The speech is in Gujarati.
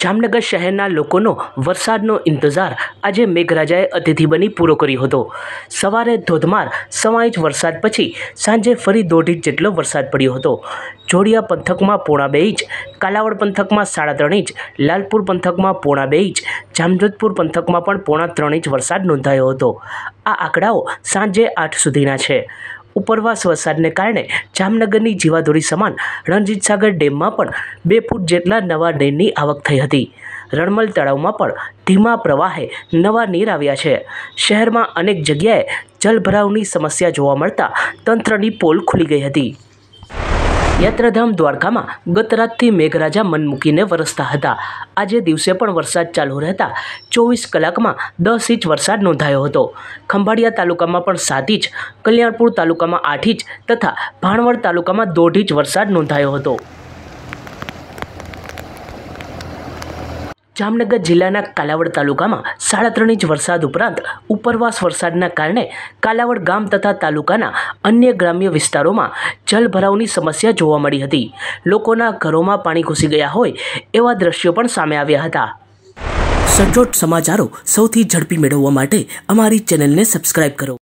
જામનગર શહેરના લોકોનો વરસાદનો ઇંતજાર આજે મેઘરાજાએ અતિથિ બની પૂરો કર્યો હતો। સવારે ધોધમાર 1.5 ઇંચ વરસાદ પછી સાંજે ફરી 1.5 ઇંચ જેટલો વરસાદ પડ્યો હતો। જોડિયા પંથકમાં 1.25 ઇંચ, કાલાવડ પંથકમાં 3.5 ઇંચ, લાલપુર પંથકમાં 1.25 ઇંચ, જામજોધપુર પંથકમાં પણ 3.5 ઇંચ વરસાદ નોંધાયો હતો। આ આંકડાઓ સાંજે 8 સુધીના છે। ઉપરવાસ વરસાદને કારણે જામનગરની જીવાદોરી સમાન રણજીતસાગર ડેમમાં પણ 2 ફૂટ જેટલા નવા નીરની આવક થઈ હતી। રણમલ તળાવમાં પણ ધીમા પ્રવાહે નવા નીર આવ્યા છે। શહેરમાં અનેક જગ્યાએ જલભરાવની સમસ્યા જોવા મળતા તંત્રની પોલ ખુલી ગઈ હતી। યાત્રાધામ દ્વારકામાં ગત રાતથી મેઘરાજા મન મૂકીને વરસતા હતા। આજે દિવસે પણ વરસાદ ચાલુ રહેતા 24 કલાકમાં 10 ઇંચ વરસાદ નોંધાયો હતો। ખંભાળિયા તાલુકામાં પણ 7 ઇંચ, કલ્યાણપુર તાલુકામાં 8 ઇંચ તથા ભાણવડ તાલુકામાં 1.5 ઇંચ વરસાદ નોંધાયો હતો। જામનગર જિલ્લાના કાલાવડ તાલુકામાં 3.5 ઇંચ વરસાદ ઉપરાંત ઉપરવાસ વરસાદના કારણે કાલાવડ ગામ તથા તાલુકાના અન્ય ગ્રામ્ય વિસ્તારોમાં જલભરાવની સમસ્યા જોવા મળી હતી। લોકોના ઘરોમાં પાણી ઘૂસી ગયા હોય એવા દ્રશ્યો પણ સામે આવ્યા હતા। સચોટ સમાચારો સૌથી ઝડપી મેળવવા માટે અમારી ચેનલને સબસ્ક્રાઇબ કરો।